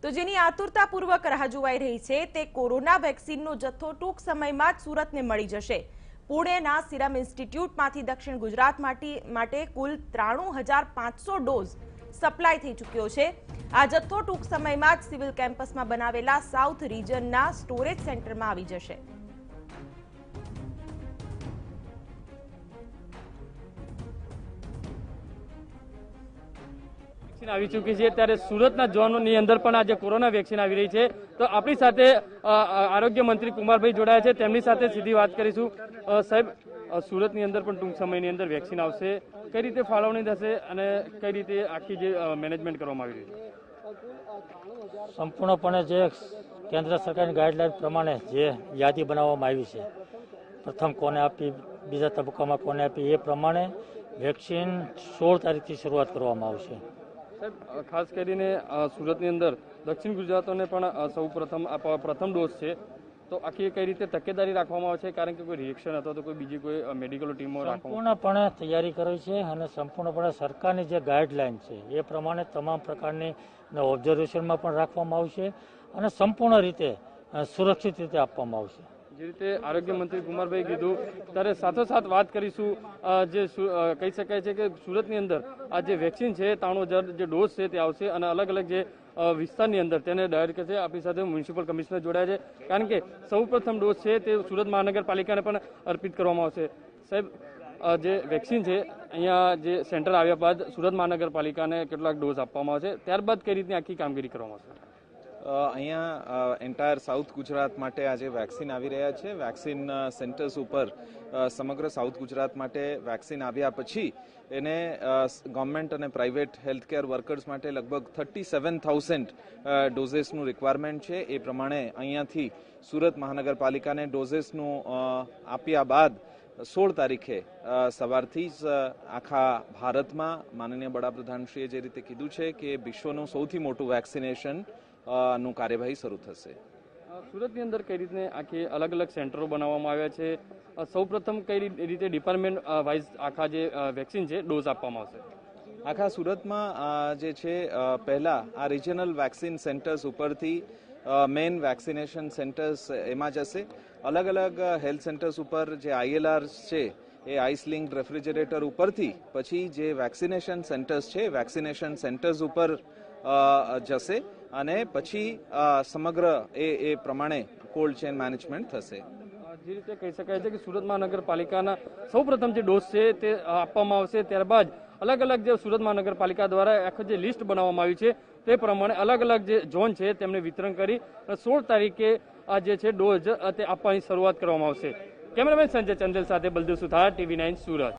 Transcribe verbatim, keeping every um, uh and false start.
તો જેની આતુરતાપૂર્વક રાહ જોવાઈ રહી છે તે કોરોના વેક્સિનનો જથ્થો ટૂંક સમયમાં જ સુરતને મળી જશે। પુણેના સિરમ ઇન્સ્ટિટ્યૂટમાંથી દક્ષિણ ગુજરાત માટે કુલ ત્રાણું હજાર પાંચસો ડોઝ સપ્લાય થઈ ચૂક્યો છે। આ જથ્થો ટૂંક સમયમાં જ સિવિલ કેમ્પસમાં બનાવેલા સાઉથ રિજનના સ્ટોરેજ સેન્ટરમાં આવી જશે। આવી ચૂકી છે ત્યારે સુરતના ઝોનની અંદર પણ આજે કોરોના વેક્સિન આવી રહી છે। તો આપણી સાથે આરોગ્ય મંત્રી કુમારભાઈ જોડાયા છે, તેમની સાથે સીધી વાત કરીશું। સાહેબ, સુરતની અંદર પણ ટૂંક સમયની અંદર વેક્સિન આવશે, કઈ રીતે ફાળવણી થશે અને કઈ રીતે આખી જે મેનેજમેન્ટ કરવામાં આવી રહ્યું છે? સંપૂર્ણપણે જે કેન્દ્ર સરકારની ગાઈડલાઈન પ્રમાણે જે યાદી બનાવવામાં આવી છે, પ્રથમ કોને આપી, બીજા તબક્કામાં કોને આપી, એ પ્રમાણે વેક્સિન સોળ તારીખથી શરૂઆત કરવામાં આવશે। સાહેબ, ખાસ કરીને સુરતની અંદર દક્ષિણ ગુજરાતોને પણ સૌ પ્રથમ પ્રથમ ડોઝ છે, તો આખી કઈ રીતે તકેદારી રાખવામાં આવે છે? કારણ કે કોઈ રિએક્શન અથવા તો કોઈ બીજી કોઈ મેડિકલ ટીમો સંપૂર્ણપણે તૈયારી કરી છે અને સંપૂર્ણપણે સરકારની જે ગાઈડલાઈન છે એ પ્રમાણે તમામ પ્રકારની ઓબ્ઝર્વેશનમાં પણ રાખવામાં આવશે અને સંપૂર્ણ રીતે સુરક્ષિત રીતે આપવામાં આવશે। જે રીતે આરોગ્ય મંત્રી કુમારભાઈ કીધું ત્યારે સાથોસાથ વાત કરીશું, જે કહી શકાય છે કે સુરતની અંદર આ જે વેક્સિન છે ત્રાણું હજાર જે ડોઝ છે તે આવશે અને અલગ અલગ જે વિસ્તારની અંદર તેને ડાયરેક્ટ કરશે। આપણી સાથે મ્યુનિસિપલ કમિશનર જોડાયા છે, કારણ કે સૌ પ્રથમ ડોઝ છે તે સુરત મહાનગરપાલિકાને પણ અર્પિત કરવામાં આવશે। સાહેબ, જે વેક્સિન છે અહીંયા જે સેન્ટર આવ્યા બાદ સુરત મહાનગરપાલિકાને કેટલાક ડોઝ આપવામાં આવશે, ત્યારબાદ કઈ રીતની આખી કામગીરી કરવામાં આવશે? અહીંયા એન્ટાયર સાઉથ ગુજરાત માટે આજે વેક્સિન આવી રહ્યા છે। વેક્સિન સેન્ટર્સ ઉપર સમગ્ર સાઉથ ગુજરાત માટે વેક્સિન આવ્યા પછી એને ગવર્મેન્ટ અને પ્રાઇવેટ હેલ્થકેર વર્કર્સ માટે લગભગ થર્ટી સેવન થાઉઝન્ડ ડોઝેસનું રિક્વાયરમેન્ટ છે। એ પ્રમાણે અહીંયાથી સુરત મહાનગરપાલિકાને ડોઝેસનું આપ્યા બાદ સોળ તારીખે સવારથી જ આખા ભારતમાં માનનીય વડાપ્રધાનશ્રીએ જે રીતે કીધું છે કે વિશ્વનું સૌથી મોટું વેક્સિનેશન નું કાર્યવાહી શરૂ થશે। સુરતની અંદર કઈ રીતે આખી અલગ અલગ સેન્ટરો બનાવવામાં આવ્યા છે, સૌ પ્રથમ કઈ રીતે ડિપાર્ટમેન્ટ વાઇઝ આખા જે વેક્સિન છે ડોઝ આપવામાં આવશે? આખા સુરતમાં જે છે પહેલા આ રિજનલ વેક્સિન સેન્ટર્સ ઉપરથી મેઇન વેક્સિનેશન સેન્ટર્સ એમાં જશે। અલગ અલગ હેલ્થ સેન્ટર્સ ઉપર જે આઈએલઆર છે એ આઈસ લિંક્ડ રેફ્રિજરેટર ઉપરથી પછી જે વેક્સિનેશન સેન્ટર્સ છે વેક્સિનેશન સેન્ટર્સ ઉપર જશે અને પછી સમગ્ર એ એ પ્રમાણે કોલ્ડ ચેન મેનેજમેન્ટ થશે। જે રીતે કહી શકાય છે કે સુરત મહાનગરપાલિકાના સૌ પ્રથમ જે ડોઝ છે તે આપવામાં આવશે, ત્યારબાદ અલગ અલગ જે સુરત મહાનગરપાલિકા દ્વારા આખું જે લિસ્ટ બનાવવામાં આવ્યું છે તે પ્રમાણે અલગ અલગ જે ઝોન છે તેમને વિતરણ કરી સોળ તારીખે આ જે છે ડોઝ તે આપવાની શરૂઆત કરવામાં આવશે। કેમેરામેન સંજય ચંદેલ સાથે બલદેવ સુથાર, ટીવી નાઇન સુરત।